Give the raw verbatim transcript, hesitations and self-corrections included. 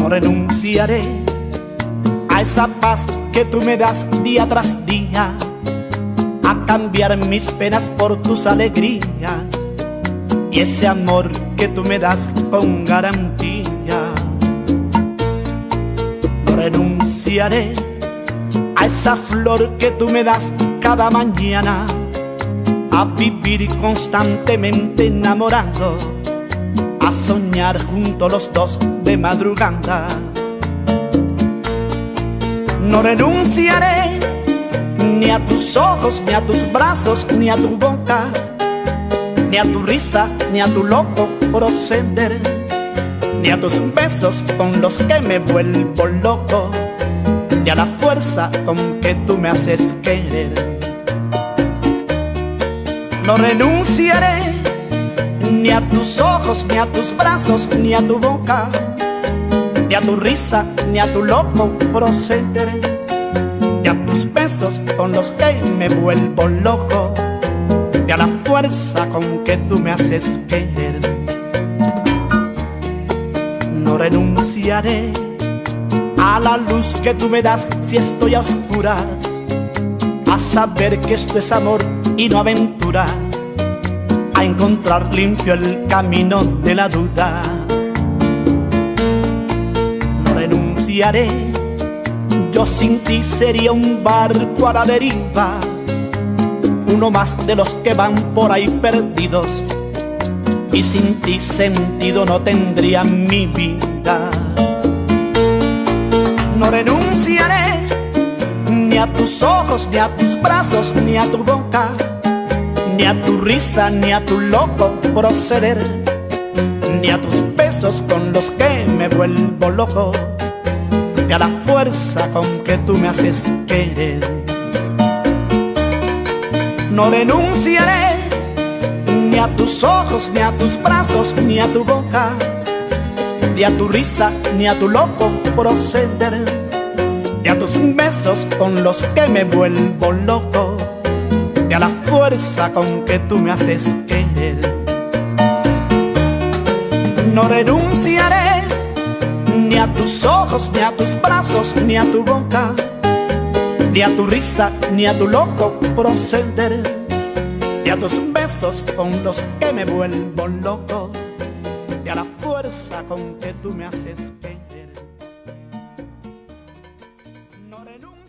No renunciaré a esa paz que tú me das día tras día, a cambiar mis penas por tus alegrías y ese amor que tú me das con garantía. No renunciaré a esa flor que tú me das cada mañana, a vivir constantemente enamorando, a soñar juntos los dos de madrugada. No renunciaré ni a tus ojos, ni a tus brazos, ni a tu boca, ni a tu risa, ni a tu loco proceder, ni a tus besos con los que me vuelvo loco, ni a la fuerza con que tú me haces querer. No renunciaré ni a tus ojos, ni a tus brazos, ni a tu boca, ni a tu risa, ni a tu loco proceder, ni a tus besos con los que me vuelvo loco, ni a la fuerza con que tú me haces querer. No renunciaré a la luz que tú me das si estoy a oscuras, a saber que esto es amor y no aventura, a encontrar limpio el camino de la duda. No renunciaré, yo sin ti sería un barco a la deriva, uno más de los que van por ahí perdidos, y sin ti sentido no tendría mi vida. No renunciaré ni a tus ojos, ni a tus brazos, ni a tu boca, ni a tu risa, ni a tu loco proceder, ni a tus besos con los que me vuelvo loco, ni a la fuerza con que tú me haces querer. No renunciaré ni a tus ojos, ni a tus brazos, ni a tu boca, ni a tu risa, ni a tu loco proceder, ni a tus besos con los que me vuelvo loco, ni a la fuerza con que tú me haces querer. No renunciaré ni a tus ojos, ni a tus brazos, ni a tu boca, ni a tu risa, ni a tu loco proceder, ni a tus besos con los que me vuelvo loco, ni a la fuerza con que tú me haces querer. No renuncio.